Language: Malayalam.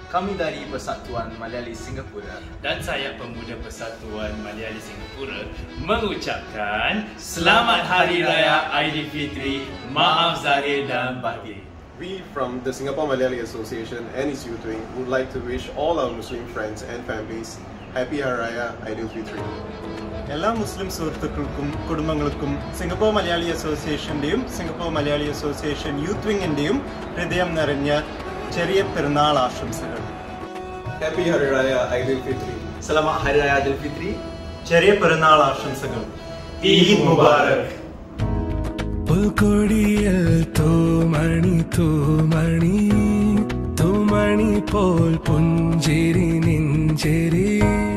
Kami dari Persatuan Malayali Singapura dan saya Pemuda Persatuan Malayali Singapura mengucapkan Selamat Hari Raya Aidilfitri, Maaf Zahir dan Batin. We from the Singapore Malayali Association and its youth wing would like to wish all our Muslim friends and families Happy Hari Raya Aidilfitri. എല്ലാ മുസ്ലിം സുഹൃത്തുക്കൾക്കും കുടുംബങ്ങൾക്കും സിംഗപ്പൂർ മലയാളി അസോസിയേഷൻ്റെയും സിംഗപ്പൂർ മലയാളി അസോസിയേഷൻ യൂത്ത് വിങ്ങിൻ്റെയും ഹൃദയം നിറഞ്ഞ ചെറിയ പെരുന്നാൾ ആശംസകൾ. Happy Hari Raya Aidilfitri. Selamat Hari Raya Aidilfitri. ചെറിയ പെരുന്നാൾ ആശംസകൾ. ഈദ് മുബാറക്. പുൽക്കൊടിയിൽ തൂമണി തൂമണി തൂമണി പോൽ പുഞ്ചിരി നെഞ്ചേരി